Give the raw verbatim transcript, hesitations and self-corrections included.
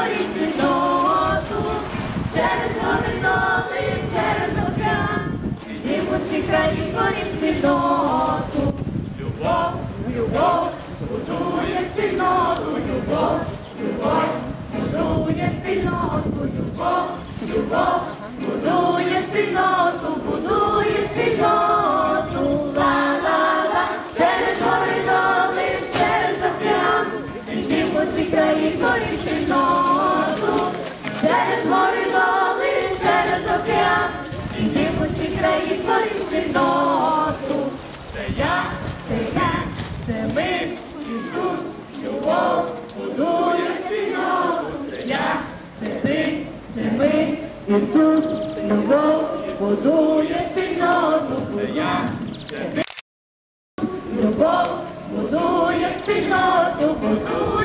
морі спільноту, через гори доли, через океан, підніму всі краї морі спільноту. Любов, любов, будує спільноту, любов, любов, будує спільноту, любов, любов, будує спільноту, будує спільноту, ла-ла-ла, через гори доли, через океан, підніму всі краї морі спільноту, через гори доли, через океан, підніму всі краї морі спільноту. Це я, це я, це ми, Ісус, любов, будує спільноту. Це я, це ти, це ми, Ісус, любов, будує спільноту. Це я, це ти, любов, будує спільноту, будує.